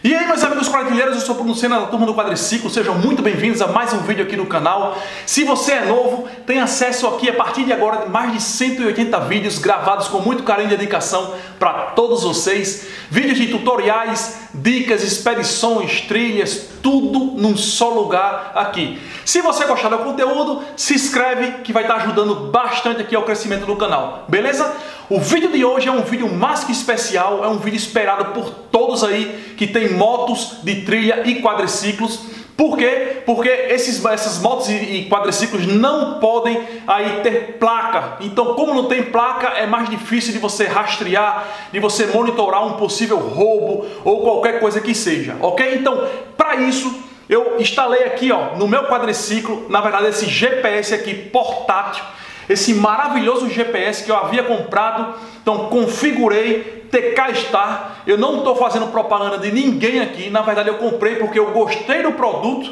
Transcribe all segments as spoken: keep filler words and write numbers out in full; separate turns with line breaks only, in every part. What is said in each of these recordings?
E aí, meus amigos quadrilheiros, eu sou o Bruno Senna da Turma do Quadriciclo, sejam muito bem-vindos a mais um vídeo aqui no canal. Se você é novo, tem acesso aqui a partir de agora de mais de cento e oitenta vídeos gravados com muito carinho e dedicação para todos vocês. Vídeos de tutoriais, dicas, expedições, trilhas, tudo num só lugar aqui. Se você gostar do conteúdo, se inscreve que vai estar ajudando bastante aqui ao crescimento do canal, beleza? O vídeo de hoje é um vídeo mais que especial, é um vídeo esperado por todos aí que tem motos de trilha e quadriciclos. Por quê? Porque esses, essas motos e quadriciclos não podem aí ter placa. Então, como não tem placa, é mais difícil de você rastrear, de você monitorar um possível roubo ou qualquer coisa que seja, ok? Então, para isso, eu instalei aqui, ó, no meu quadriciclo, na verdade, esse G P S aqui portátil, esse maravilhoso G P S que eu havia comprado. Então configurei, T K Star. Eu não estou fazendo propaganda de ninguém aqui, na verdade eu comprei porque eu gostei do produto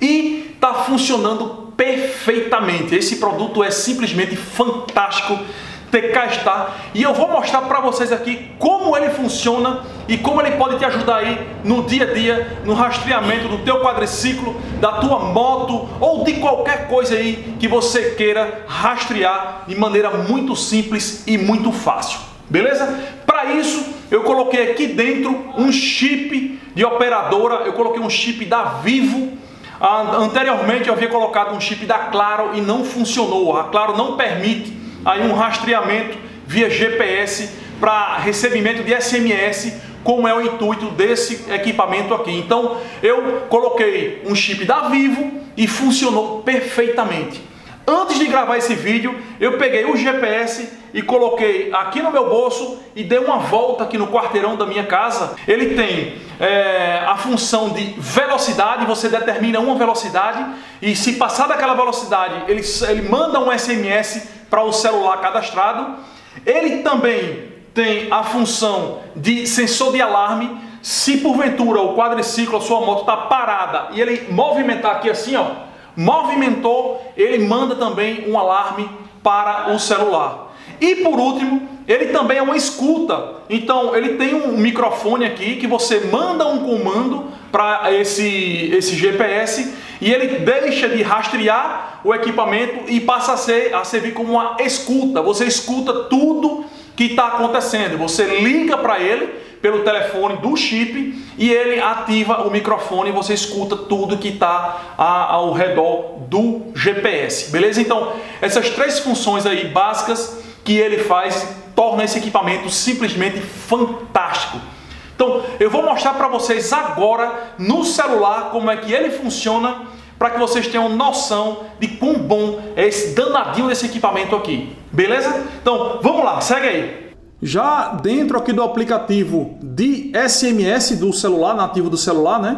e está funcionando perfeitamente. Esse produto é simplesmente fantástico, T K Star, e eu vou mostrar para vocês aqui como ele funciona e como ele pode te ajudar aí no dia a dia, no rastreamento do teu quadriciclo, da tua moto ou de qualquer coisa aí que você queira rastrear de maneira muito simples e muito fácil, beleza? Para isso eu coloquei aqui dentro um chip de operadora, eu coloquei um chip da Vivo. Anteriormente eu havia colocado um chip da Claro e não funcionou, a Claro não permite aí um rastreamento via G P S para recebimento de S M S, como é o intuito desse equipamento aqui. Então eu coloquei um chip da Vivo e funcionou perfeitamente. Antes de gravar esse vídeo, eu peguei o G P S e coloquei aqui no meu bolso e dei uma volta aqui no quarteirão da minha casa. Ele tem é, a função de velocidade, você determina uma velocidade e se passar daquela velocidade, ele, ele manda um S M S para o celular cadastrado. Ele também tem a função de sensor de alarme. Se porventura o quadriciclo, a sua moto está parada e ele movimentar aqui assim, ó, movimentou, ele manda também um alarme para o celular. E por último, ele também é uma escuta. Então ele tem um microfone aqui que você manda um comando para esse, esse G P S e ele deixa de rastrear o equipamento e passa a, ser, a servir como uma escuta. Você escuta tudo que está acontecendo. Você liga para ele pelo telefone do chip e ele ativa o microfone e você escuta tudo que está ao redor do G P S. Beleza? Então, essas três funções aí básicas que ele faz torna esse equipamento simplesmente fantástico. Então, eu vou mostrar para vocês agora no celular como é que ele funciona, para que vocês tenham noção de quão bom é esse danadinho desse equipamento aqui. Beleza? Então, vamos lá, segue aí. Já dentro aqui do aplicativo de S M S do celular, nativo do celular, né?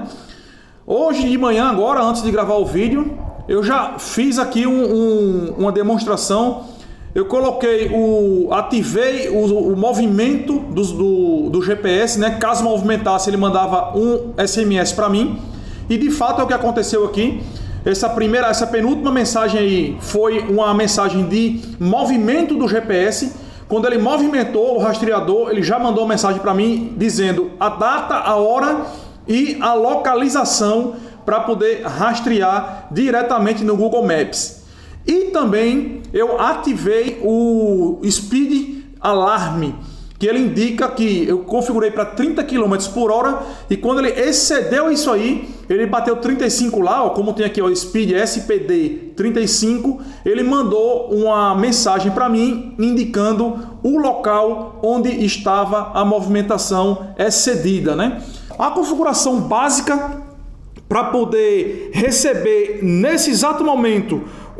Hoje de manhã, agora, antes de gravar o vídeo, eu já fiz aqui um, um, uma demonstração. Eu coloquei o, ativei o, o movimento do, do, do G P S, né? Caso movimentasse, ele mandava um S M S para mim. E de fato é o que aconteceu aqui. Essa primeira, essa penúltima mensagem aí foi uma mensagem de movimento do G P S. Quando ele movimentou o rastreador, ele já mandou uma mensagem para mim dizendo a data, a hora e a localização para poder rastrear diretamente no Google Maps. E também eu ativei o Speed Alarm, que ele indica que eu configurei para trinta quilômetros por hora e quando ele excedeu isso aí, ele bateu trinta e cinco lá, ó, como tem aqui o Speed S P D trinta e cinco, ele mandou uma mensagem para mim indicando o local onde estava a movimentação excedida, né? A configuração básica para poder receber nesse exato momento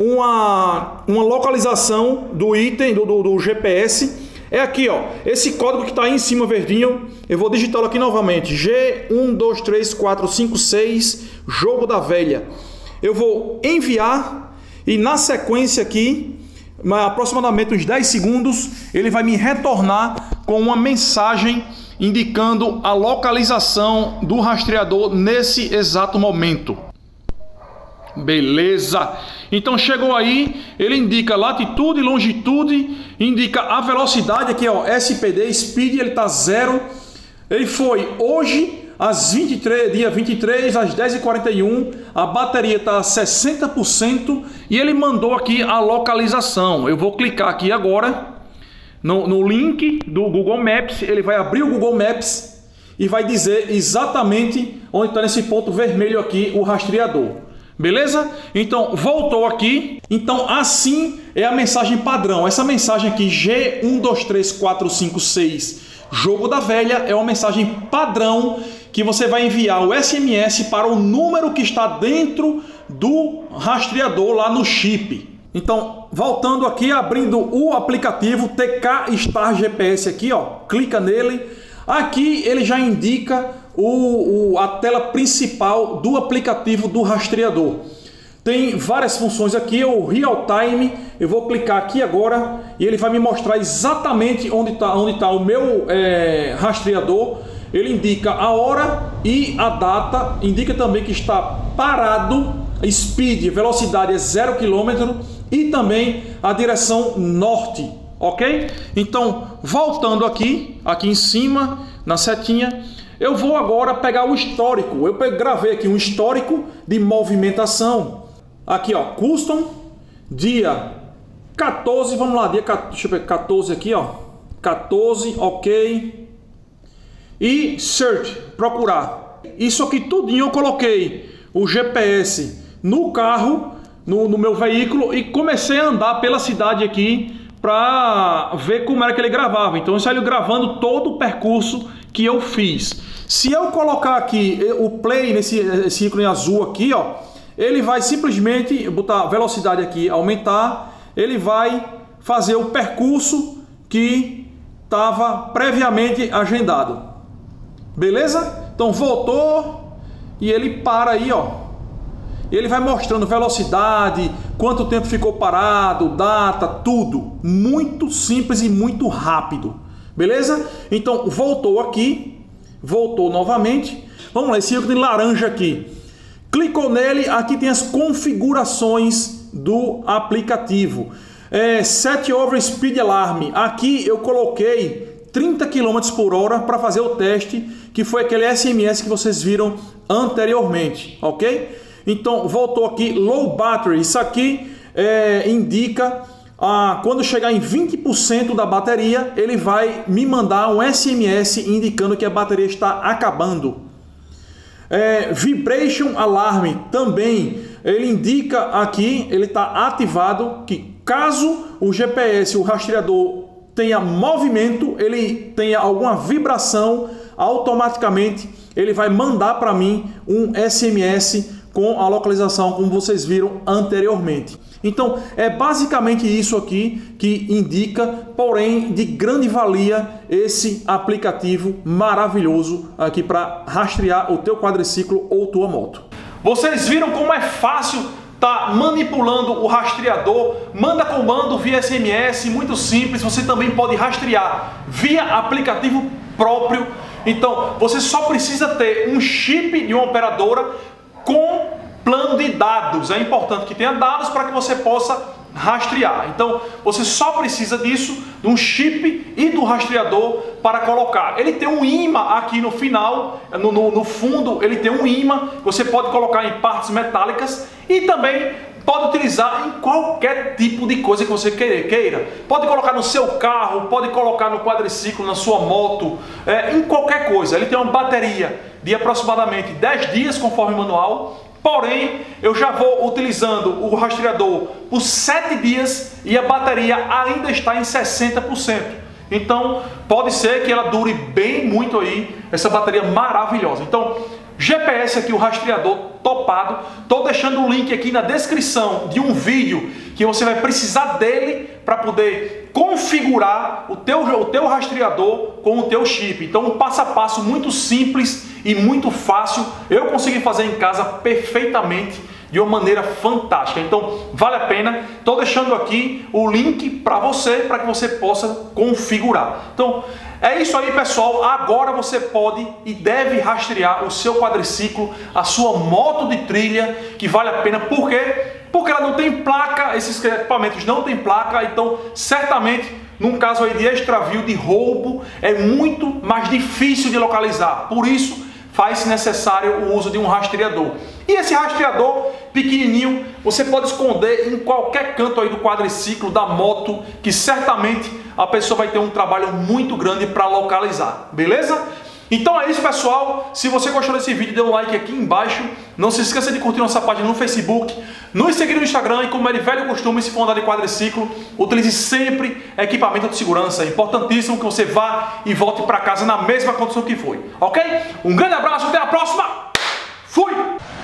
uma, uma localização do item do, do, do G P S é aqui, ó, esse código que está aí em cima verdinho. Eu vou digitá-lo aqui novamente, G um dois três quatro cinco seis, jogo da velha. Eu vou enviar e na sequência aqui, aproximadamente uns dez segundos, ele vai me retornar com uma mensagem indicando a localização do rastreador nesse exato momento. Beleza? Então chegou aí, ele indica latitude e longitude, indica a velocidade aqui, ó, S P D, Speed, ele tá zero. Ele foi hoje às vinte e três, dia vinte e três, às dez e quarenta e um, a bateria está a sessenta por cento e ele mandou aqui a localização. Eu vou clicar aqui agora no, no link do Google Maps, ele vai abrir o Google Maps e vai dizer exatamente onde está nesse ponto vermelho aqui o rastreador. Beleza? Então, voltou aqui. Então, assim é a mensagem padrão. Essa mensagem aqui, G um dois três quatro cinco seis, Jogo da Velha, é uma mensagem padrão que você vai enviar o S M S para o número que está dentro do rastreador lá no chip. Então, voltando aqui, abrindo o aplicativo T K Star G P S aqui, ó, clica nele. Aqui ele já indica o, o, a tela principal do aplicativo do rastreador. Tem várias funções aqui, o Real Time. Eu vou clicar aqui agora e ele vai me mostrar exatamente onde está onde tá o meu é, rastreador. Ele indica a hora e a data, indica também que está parado, speed, velocidade é zero quilômetro e também a direção norte, ok? Então, voltando aqui, aqui em cima, na setinha, eu vou agora pegar o histórico. Eu gravei aqui um histórico de movimentação. Aqui, ó, custom, dia quatorze, vamos lá, dia deixa eu ver, quatorze aqui, ó, quatorze, ok. E search, procurar. Isso aqui tudinho eu coloquei o G P S no carro, no, no meu veículo e comecei a andar pela cidade aqui para ver como era que ele gravava. Então eu saí gravando todo o percurso que eu fiz. Se eu colocar aqui o play nesse esse ícone azul aqui, ó, ele vai simplesmente botar a velocidade aqui, aumentar, ele vai fazer o percurso que estava previamente agendado. Beleza? Então voltou e ele para aí, ó. Ele vai mostrando velocidade, quanto tempo ficou parado, data, tudo. Muito simples e muito rápido. Beleza? Então voltou aqui, voltou novamente. Vamos lá, esse ícone laranja aqui. Clicou nele, aqui tem as configurações do aplicativo. É, Set Over Speed Alarm. Aqui eu coloquei trinta quilômetros por hora para fazer o teste, que foi aquele S M S que vocês viram anteriormente, ok? Então, voltou aqui, Low Battery. Isso aqui é, indica, ah, quando chegar em vinte por cento da bateria, ele vai me mandar um S M S indicando que a bateria está acabando. É, Vibration Alarm também, ele indica aqui, ele está ativado, que caso o G P S, o rastreador, tenha movimento, ele tenha alguma vibração, automaticamente ele vai mandar para mim um S M S com a localização, como vocês viram anteriormente. Então é basicamente isso aqui que indica, porém de grande valia, esse aplicativo maravilhoso aqui para rastrear o teu quadriciclo ou tua moto. Vocês viram como é fácil tá manipulando o rastreador? Manda comando via S M S, muito simples. Você também pode rastrear via aplicativo próprio. Então você só precisa ter um chip de uma operadora com plano de dados. É importante que tenha dados para que você possa rastrear. Então você só precisa disso, de um chip e do rastreador para colocar. Ele tem um imã aqui no final, no, no, no fundo ele tem um imã, você pode colocar em partes metálicas e também pode utilizar em qualquer tipo de coisa que você queira. Pode colocar no seu carro, pode colocar no quadriciclo, na sua moto, é, em qualquer coisa. Ele tem uma bateria de aproximadamente dez dias conforme manual. Porém, eu já vou utilizando o rastreador por sete dias e a bateria ainda está em sessenta por cento. Então, pode ser que ela dure bem muito aí, essa bateria maravilhosa. Então, G P S aqui, o rastreador topado. Estou deixando o link aqui na descrição de um vídeo que você vai precisar dele para poder configurar o teu, o teu rastreador com o teu chip. Então, um passo a passo muito simples e muito fácil. Eu consegui fazer em casa perfeitamente, de uma maneira fantástica. Então, vale a pena. Estou deixando aqui o link para você, para que você possa configurar. Então, é isso aí, pessoal. Agora você pode e deve rastrear o seu quadriciclo, a sua moto de trilha, que vale a pena. Por quê? Porque ela não tem placa, esses equipamentos não tem placa, então certamente, num caso aí de extravio, de roubo, é muito mais difícil de localizar. Por isso, faz-se necessário o uso de um rastreador. E esse rastreador pequenininho, você pode esconder em qualquer canto aí do quadriciclo, da moto, que certamente a pessoa vai ter um trabalho muito grande para localizar, beleza? Então é isso, pessoal. Se você gostou desse vídeo, dê um like aqui embaixo. Não se esqueça de curtir nossa página no Facebook, nos seguir no Instagram e, como é de velho costume, se for andar de quadriciclo, utilize sempre equipamento de segurança. É importantíssimo que você vá e volte para casa na mesma condição que foi, ok? Um grande abraço, até a próxima. Fui!